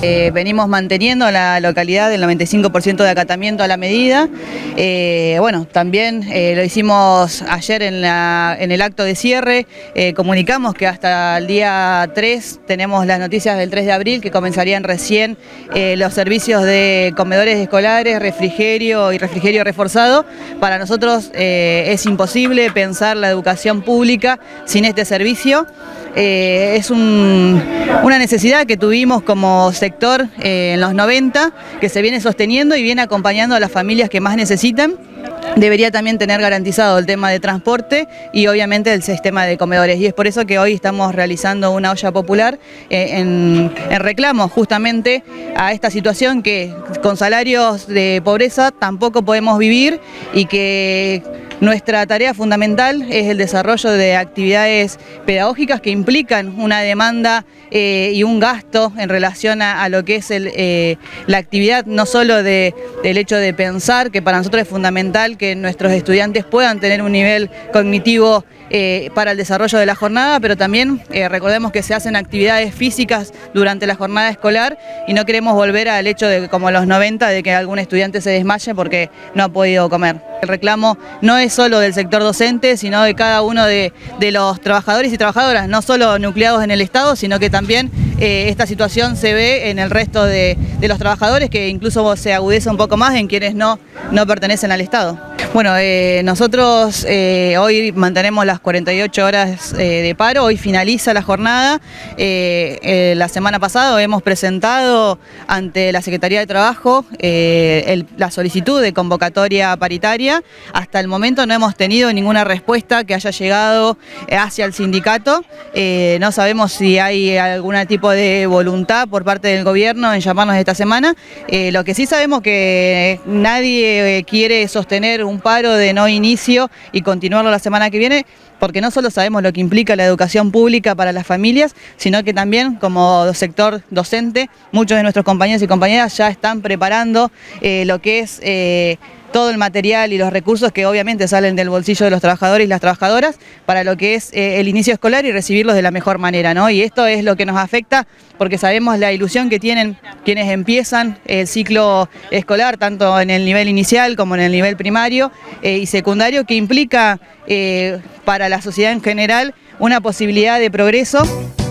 Venimos manteniendo la localidad del 95% de acatamiento a la medida. Bueno, también lo hicimos ayer en el acto de cierre. Comunicamos que hasta el día 3 tenemos las noticias del 3 de abril que comenzarían recién los servicios de comedores escolares, refrigerio y refrigerio reforzado. Para nosotros es imposible pensar la educación pública sin este servicio. Es una necesidad que tuvimos como sector en los 90, que se viene sosteniendo y viene acompañando a las familias que más necesitan. Debería también tener garantizado el tema de transporte y obviamente el sistema de comedores. Y es por eso que hoy estamos realizando una olla popular en reclamo justamente a esta situación que con salarios de pobreza tampoco podemos vivir y que nuestra tarea fundamental es el desarrollo de actividades pedagógicas que implican una demanda y un gasto en relación a lo que es la actividad, no solo del hecho de pensar, que para nosotros es fundamental que nuestros estudiantes puedan tener un nivel cognitivo para el desarrollo de la jornada, pero también recordemos que se hacen actividades físicas durante la jornada escolar y no queremos volver al hecho de, como los 90, de que algún estudiante se desmaye porque no ha podido comer. El reclamo no es solo del sector docente, sino de cada uno de los trabajadores y trabajadoras, no solo nucleados en el Estado, sino que también esta situación se ve en el resto de los trabajadores, que incluso se agudeza un poco más en quienes no pertenecen al Estado. Bueno, nosotros hoy mantenemos las 48 horas de paro, hoy finaliza la jornada. La semana pasada hemos presentado ante la Secretaría de Trabajo la solicitud de convocatoria paritaria. Hasta el momento no hemos tenido ninguna respuesta que haya llegado hacia el sindicato. No sabemos si hay algún tipo de voluntad por parte del gobierno en llamarnos esta semana. Lo que sí sabemos que nadie quiere sostener un paro de no inicio y continuarlo la semana que viene, porque no solo sabemos lo que implica la educación pública para las familias, sino que también como sector docente, muchos de nuestros compañeros y compañeras ya están preparando lo que es todo el material y los recursos que obviamente salen del bolsillo de los trabajadores y las trabajadoras para lo que es el inicio escolar y recibirlos de la mejor manera, ¿no? Y esto es lo que nos afecta porque sabemos la ilusión que tienen quienes empiezan el ciclo escolar, tanto en el nivel inicial como en el nivel primario y secundario, que implica para la sociedad en general una posibilidad de progreso.